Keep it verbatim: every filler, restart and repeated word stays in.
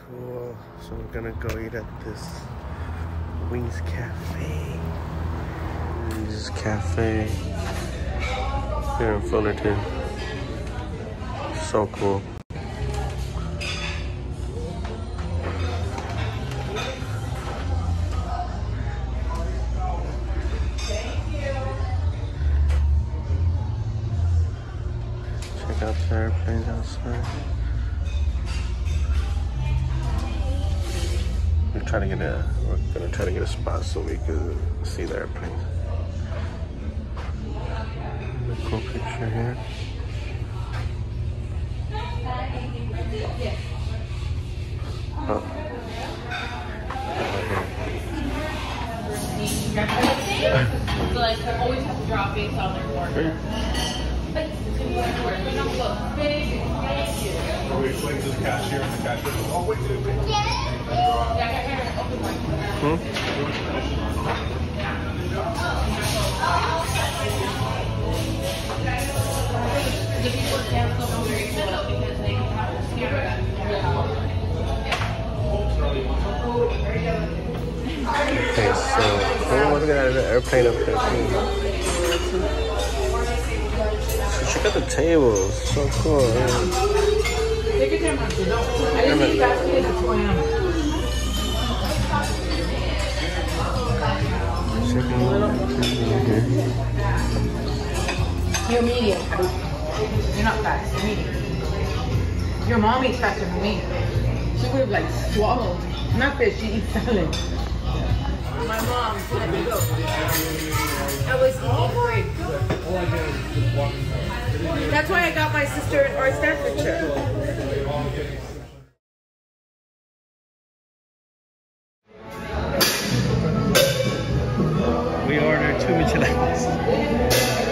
Cool. So we're gonna go eat at this Wings Cafe. This cafe here in Fullerton. So cool. Check out the airplanes outside. We're trying to get a we're gonna try to get a spot so we can see the airplanes. A cool picture here. Oh. So like they always have to drop based on their order. Are we explaining to the cashier and the cashier? Oh, wait, wait, wait. Hmm? The people cancel them very well because they have to scare them. Okay, so oh, look at that, the airplane up there too. So check out the tables, so cool. Yeah. Take your time, don't. I didn't think that's what's going on. You're medium. You're not fast. You're medium. Your mom eats faster than me. She would have like swallowed. Not fish. She eats salad. My mom let me go. I was eating free. That's why I got my sister an Art Staffordshire. We ordered two micheladas.